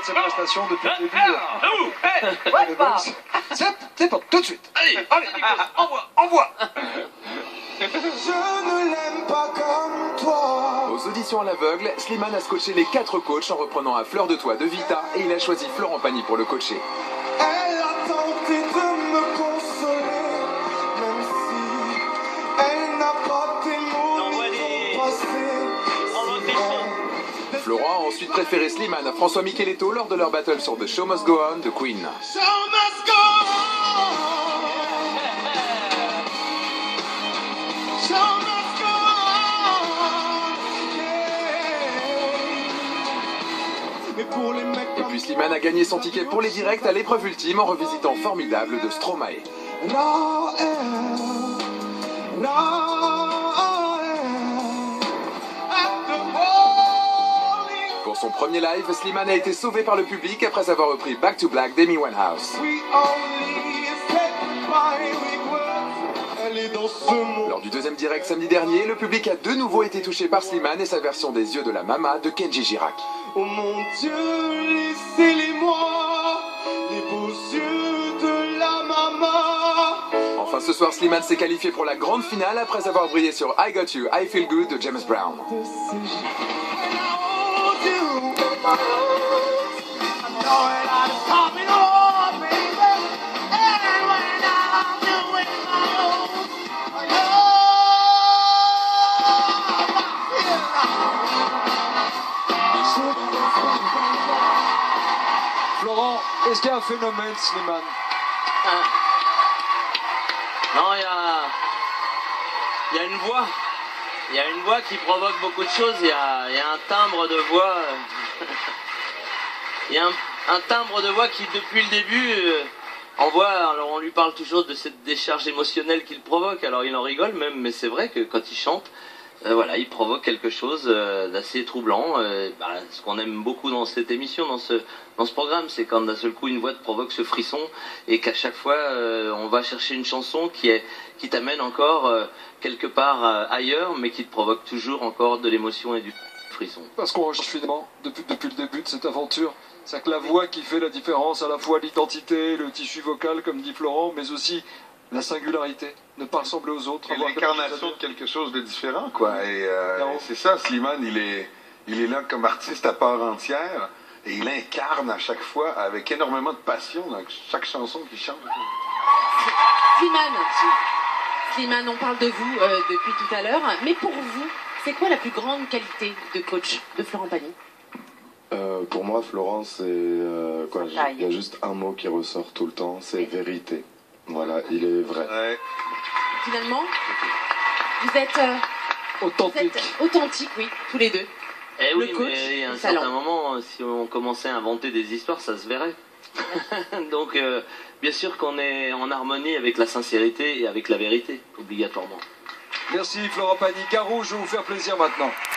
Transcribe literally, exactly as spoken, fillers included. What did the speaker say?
ses prestations depuis le début. Debout. Hé, ouais, pas. C'est c'est pour tout de suite. Allez, allez, Nikos, envoie, envoie. Je ne l'aime pas comme toi. Aux auditions à l'aveugle, Slimane a scotché les quatre coachs en reprenant à fleur de toit de Vita et il a choisi Florent Pagny pour le coacher. Elle a tenté de me consoler, même si elle n'a pas tes mots ni ton passé. Florent a ensuite préféré Slimane à François Micheletto lors de leur battle sur The Show Must Go On de Queen. Show must go on. Show must go on. Yeah. Mais pour les mecs Et comme puis Slimane a gagné son ticket pour les directs à l'épreuve ultime en revisitant Formidable de Stromae. Raël, Raël. Pour son premier live, Slimane a été sauvé par le public après avoir repris Back to Black d'Amy Winehouse. Lors du deuxième direct samedi dernier, le public a de nouveau été touché par Slimane et sa version des Yeux de la Mama de Kenji Girac. Oh mon Dieu, laissez-les-moi, les beaux yeux de la Mama. Enfin, ce soir, Slimane s'est qualifié pour la grande finale après avoir brillé sur I Got You, I Feel Good de James Brown. Florent, est-ce qu'il y a un phénomène, Slimane? Ah. Non, il y a... il y a une voix. Il y a une voix qui provoque beaucoup de choses. Il y a, il y a un timbre de voix. Il y a un, un timbre de voix qui, depuis le début, euh, envoie. Alors, on lui parle toujours de cette décharge émotionnelle qu'il provoque. Alors, il en rigole même, mais c'est vrai que quand il chante, euh, voilà, il provoque quelque chose euh, d'assez troublant. Euh, bah, ce qu'on aime beaucoup dans cette émission, dans ce, dans ce programme, c'est quand d'un seul coup une voix te provoque ce frisson et qu'à chaque fois, euh, on va chercher une chanson qui est, qui t'amène encore euh, quelque part euh, ailleurs, mais qui te provoque toujours encore de l'émotion et du frisson. Parce qu'on recherche finalement, depuis, depuis le début de cette aventure, c'est que la voix qui fait la différence, à la fois l'identité, le tissu vocal, comme dit Florent, mais aussi la singularité, ne pas ressembler aux autres. Et l'incarnation de quelque chose de différent, quoi. Et, euh, et c'est ça, Slimane, il est, il est là comme artiste à part entière, et il incarne à chaque fois avec énormément de passion dans chaque chanson qu'il chante. Slimane, Slimane, on parle de vous euh, depuis tout à l'heure, mais pour vous, c'est quoi la plus grande qualité de coach de Florent Pagny? Euh, pour moi, Florent, c'est euh, quoi? Il y a juste un mot qui ressort tout le temps, c'est vérité. Voilà, il est vrai. Ouais. Finalement, vous êtes euh, authentique. Vous êtes authentique, oui, tous les deux. Eh le oui, coach, mais à un le certain talent. moment, si on commençait à inventer des histoires, ça se verrait. Donc, euh, bien sûr qu'on est en harmonie avec la sincérité et avec la vérité, obligatoirement. Merci Florent Pagny. Garou, je vais vous faire plaisir maintenant.